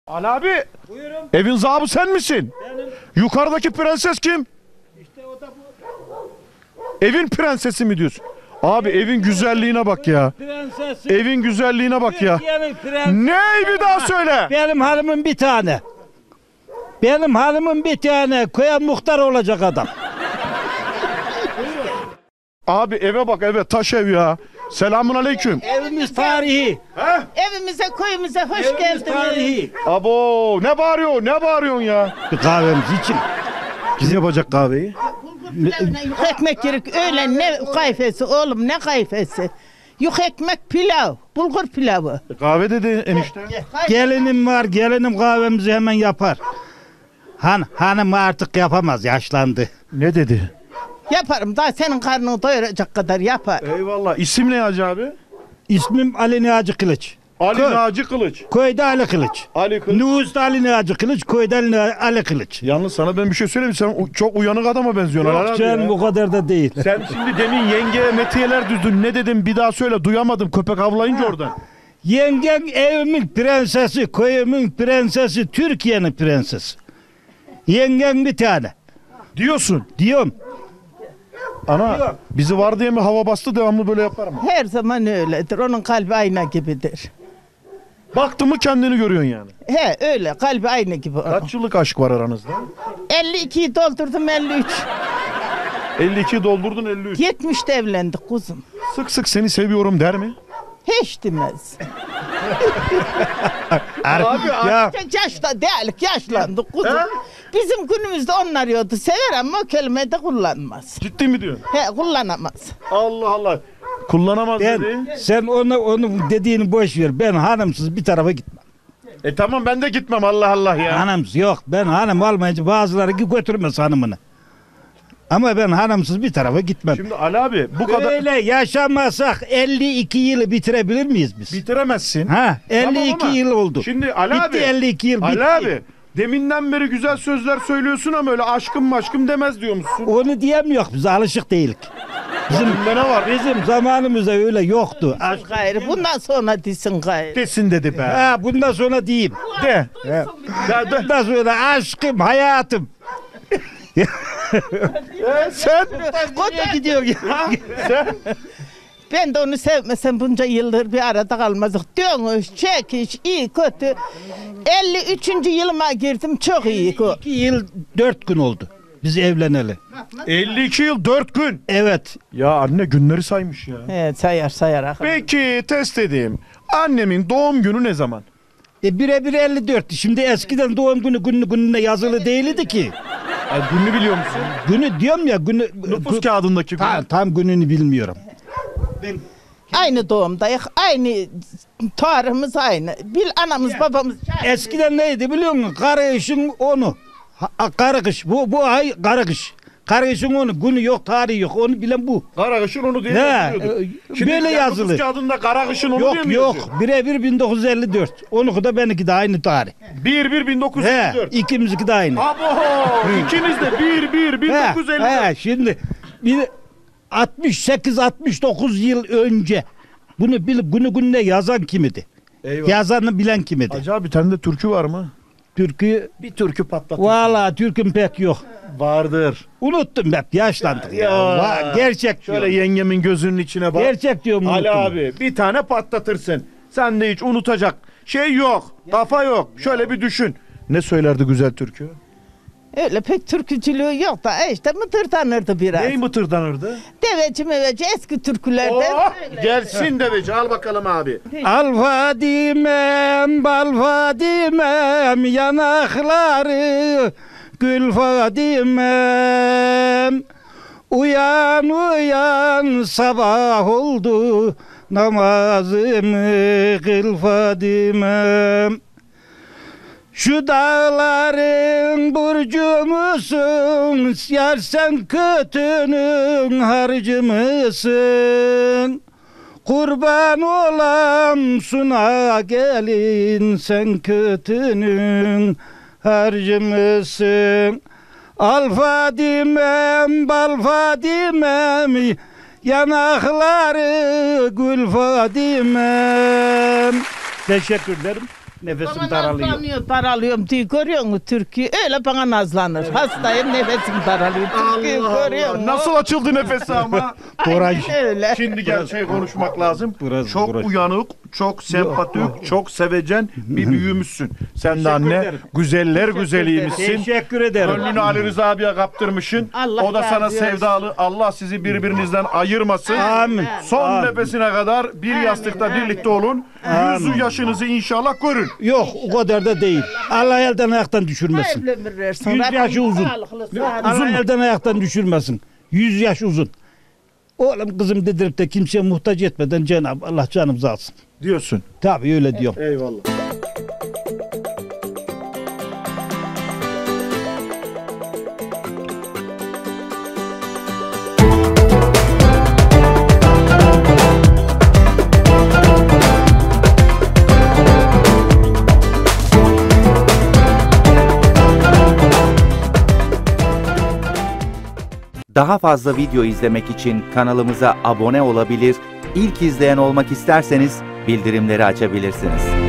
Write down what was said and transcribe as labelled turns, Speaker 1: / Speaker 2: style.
Speaker 1: Ali abi.
Speaker 2: Buyurun.
Speaker 1: Evin zabı sen misin?
Speaker 2: Benim.
Speaker 1: Yukarıdaki prenses kim?
Speaker 2: İşte o da bu.
Speaker 1: Evin prensesi mi diyorsun? Abi evin güzelliğine bak ya.
Speaker 2: Prensesi.
Speaker 1: Evin güzelliğine bak ya.
Speaker 2: Türkiye'nin prensesi.
Speaker 1: Ne bir daha söyle.
Speaker 2: Benim hanımım bir tane. Benim hanımım bir tane. Köye muhtar olacak adam.
Speaker 1: Abi eve bak eve taş ev ya. Selamun aleyküm.
Speaker 2: Evimiz tarihi.
Speaker 1: He?
Speaker 3: Evimize, köyümüze hoş
Speaker 2: Evimiz
Speaker 3: geldiniz.
Speaker 2: tarihi.
Speaker 1: Abo ne bağırıyor ne bağırıyorsun ya?
Speaker 2: Bir kahvemiz için.
Speaker 1: Kim yapacak kahveyi?
Speaker 3: Pilavına yük ekmek yerik. Öyle ne kayfesi oğlum, ne kayfesi. Yük ekmek pilav, bulgur pilavı.
Speaker 1: Kahve dedi enişte.
Speaker 2: Gelinim var. Gelinim kahvemizi hemen yapar. Hanım artık yapamaz. Yaşlandı.
Speaker 1: Ne dedi?
Speaker 3: Yaparım, daha senin karnını doyuracak kadar yapar.
Speaker 1: Eyvallah. İsim ne Hacı abi?
Speaker 2: İsmim Ali Niyazi Kılıç.
Speaker 1: Ali
Speaker 2: Köy.
Speaker 1: Naci Kılıç.
Speaker 2: Köyde Ali Kılıç.
Speaker 1: Ali Kılıç.
Speaker 2: Nüfusta Ali Niyazi Kılıç. Köyde Ali Kılıç.
Speaker 1: Yalnız sana ben bir şey söyleyeyim. Sen çok uyanık adama benziyorsun. Ali
Speaker 2: Yok
Speaker 1: abi
Speaker 2: canım
Speaker 1: ya.
Speaker 2: o kadar da değil.
Speaker 1: Sen şimdi demin yengeye metiyeler düzdün. Ne dedim bir daha söyle. Duyamadım köpek avlayınca oradan.
Speaker 2: Yengem evimin prensesi, köyümün prensesi, Türkiye'nin prensesi. Yengem bir tane.
Speaker 1: Diyorsun.
Speaker 2: Diyorum.
Speaker 1: Ana bizi var diye mi hava bastı devamlı böyle yapar mı?
Speaker 3: Her zaman öyledir. Onun kalbi ayna gibidir.
Speaker 1: Baktın mı kendini görüyorsun yani.
Speaker 3: He öyle, kalbi ayna gibi. onun.
Speaker 1: Kaç yıllık aşk var aranızda?
Speaker 3: 52'yi doldurdum, 53.
Speaker 1: 52 doldurdun 53.
Speaker 3: 70'te evlendik kuzum.
Speaker 1: Sık sık seni seviyorum der mi?
Speaker 3: Hiç demez.
Speaker 1: Abi
Speaker 2: Ya
Speaker 3: Yaşta değerlik, yaşlandık kuzum.
Speaker 1: He?
Speaker 3: Bizim günümüzde onlar yiyordu. Sever ama o kelimeyi de kullanmaz.
Speaker 1: ciddi mi diyorsun?
Speaker 3: He kullanamaz.
Speaker 1: Allah Allah. Kullanamaz
Speaker 2: ben,
Speaker 1: dedi.
Speaker 2: sen onun dediğini boş ver. Ben hanımsız bir tarafa gitmem.
Speaker 1: Tamam ben de gitmem Allah Allah ya.
Speaker 2: Hanımsız yok. Ben hanım olmayınca bazıları götürmez hanımını. Ama ben hanımsız bir tarafa gitmem.
Speaker 1: Şimdi Ali abi bu kadar
Speaker 2: Böyle yaşamasak 52 yılı bitirebilir miyiz biz?
Speaker 1: bitiremezsin.
Speaker 2: Ha, 52
Speaker 1: Tamam ama
Speaker 2: yıl oldu.
Speaker 1: Şimdi Ali
Speaker 2: bitti
Speaker 1: abi.
Speaker 2: 52 yıl
Speaker 1: Ali
Speaker 2: bitti.
Speaker 1: abi deminden beri güzel sözler söylüyorsun ama öyle aşkım maşkım demez diyormuşsun.
Speaker 2: Onu diyemiyor biz alışık değilik.
Speaker 1: Bunda ne var?
Speaker 2: Bizim zamanımızda öyle yoktu.
Speaker 3: Gayrı bundan sonra desin gayrı.
Speaker 1: Desin dedi be.
Speaker 2: Ha bundan sonra diyeyim.
Speaker 1: De.
Speaker 2: Ha. Bundan sonra aşkım hayatım.
Speaker 1: Sen?
Speaker 2: Koca gidiyor.
Speaker 1: Sen?
Speaker 3: Ben de onu sevmesem bunca yıldır bir arada kalmazdık. Dönüş, çekiş, iyi kötü. 53. yılıma girdim, çok iyi.
Speaker 2: 2 yıl 4 gün oldu. Biz evleneli.
Speaker 1: 52 yıl 4 gün.
Speaker 2: Evet.
Speaker 1: Ya anne günleri saymış ya.
Speaker 3: Evet, sayar.
Speaker 1: Peki test edeyim. Annemin doğum günü ne zaman?
Speaker 2: Birebir 54. Şimdi eskiden doğum gününe yazılı değildi ki.
Speaker 1: Ay, gününü biliyor musun?
Speaker 2: Günü diyorum ya günü.
Speaker 1: Nüfus kağıdındaki gün.
Speaker 2: Tam gününü bilmiyorum.
Speaker 3: Aynı doğumdayız, aynı tarihimiz aynı. Anamız babamız.
Speaker 2: Eskiden neydi biliyor musun? Karışın onu. Karıkış. Bu ay karıkış. Karışın onu. Günü yok, tarihi yok. Onu bilen bu.
Speaker 1: Karagışın onu diye
Speaker 2: Ne?
Speaker 1: yazıyordu. Şimdi
Speaker 2: Böyle
Speaker 1: sen
Speaker 2: yazılı.
Speaker 1: Nüfus kağıdında Karagışın onu diye
Speaker 2: Yok
Speaker 1: mi yazıyor?
Speaker 2: Birebir 1954. Onunki de benimki de aynı tarih.
Speaker 1: 1-1-1954.
Speaker 2: İkimizinki de aynı.
Speaker 1: Abo! İkiniz de 1-1-1954.
Speaker 2: Şimdi bir 68-69 yıl önce bunu gününe yazan kimidi?
Speaker 1: Eyvallah.
Speaker 2: Yazanı bilen kimidi?
Speaker 1: Acaba bir tane de türkü var mı?
Speaker 2: Türkü
Speaker 1: Bir türkü patlatın.
Speaker 2: valla Türk'ün pek yok.
Speaker 1: Vardır.
Speaker 2: Unuttum hep yaşlandık ya.
Speaker 1: Ya.
Speaker 2: Gerçek
Speaker 1: Şöyle
Speaker 2: diyorum.
Speaker 1: yengemin gözünün içine bak.
Speaker 2: Gerçek diyorum
Speaker 1: Ali
Speaker 2: unuttum.
Speaker 1: abi bir tane patlatırsın. Sen de hiç unutacak şey yok. Kafa yok. Şöyle bir düşün. Ne söylerdi güzel türkü?
Speaker 3: Öyle pek türkücülüğü yok da işte mıtırdanırdı biraz.
Speaker 1: Ney mıtırdanırdı?
Speaker 3: Deveci meveci eski türkülerden.
Speaker 1: Oh, gelsin deveci al bakalım abi.
Speaker 2: Al Fadimem, bal Fadimem, yanakları gül Fadimem. Uyan uyan sabah oldu, namazımı kıl Fadimem. Şu dağların burcu musun, yar sen kötünün harcı mısın? Kurban olam suna gelin, sen kötünün harcı mısın? Al Fadimem, bal Fadimem, yanakları gül Fadimem. Teşekkür ederim. Nefesim
Speaker 3: Bana
Speaker 2: daralıyor.
Speaker 3: nazlanıyor, daralıyorum diye görüyor musun Türkiye? Öyle bana nazlanır. Hastayım, nefesim daralıyor. Türkiye görüyor musun?
Speaker 1: Nasıl açıldı nefesi ama?
Speaker 2: Boraj.
Speaker 3: Öyle.
Speaker 1: Şimdi gerçeği konuşmak lazım.
Speaker 2: Burası,
Speaker 1: Çok
Speaker 2: burası.
Speaker 1: uyanık, çok sempatik, çok sevecen bir büyümüşsün. Sen de
Speaker 2: Teşekkür
Speaker 1: anne
Speaker 2: ederim.
Speaker 1: güzeller güzeliymişsin.
Speaker 2: Teşekkür ederim.
Speaker 1: Gönlünü Ali Rıza abiye kaptırmışsın.
Speaker 3: Allah
Speaker 1: O da sana
Speaker 3: razı olsun.
Speaker 1: sevdalı. Allah sizi birbirinizden ayırmasın.
Speaker 2: Amin.
Speaker 1: Son
Speaker 2: Amin.
Speaker 1: nefesine kadar bir yastıkta
Speaker 3: amin.
Speaker 1: birlikte olun. Yüzü yaşınızı inşallah görün.
Speaker 2: Yok o kadar da değil. Allah elden ayaktan düşürmesin.
Speaker 3: Hayırlı ömür versin.
Speaker 2: 100 yaşı uzun.
Speaker 3: Sağlıklı, sağlıklı.
Speaker 2: Allah elden ayaktan düşürmesin. 100 yaş uzun. Oğlum kızım dedirip de kimseye muhtaç etmeden Cenab-ı Allah canımızı alsın.
Speaker 1: Diyorsun.
Speaker 2: Tabii öyle diyorum.
Speaker 1: Eyvallah.
Speaker 4: Daha fazla video izlemek için kanalımıza abone olabilir, ilk izleyen olmak isterseniz bildirimleri açabilirsiniz.